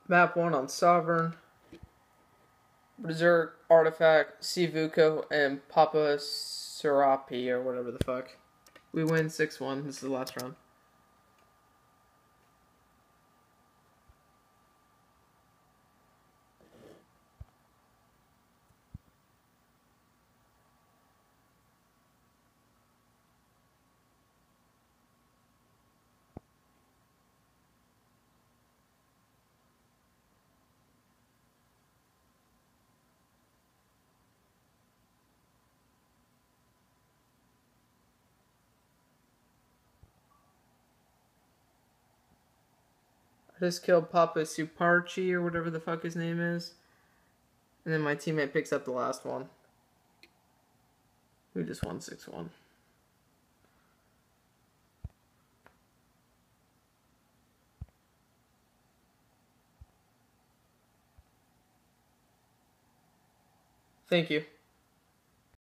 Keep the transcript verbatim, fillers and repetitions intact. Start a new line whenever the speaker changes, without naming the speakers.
Map one on Sovereign. Berserk, Artifact, Sivuko, and Papa Serapi, or whatever the fuck. We win six one. This is the last round. I just killed Papa Suparchi, or whatever the fuck his name is. And then my teammate picks up the last one. Who just won six one. Thank you.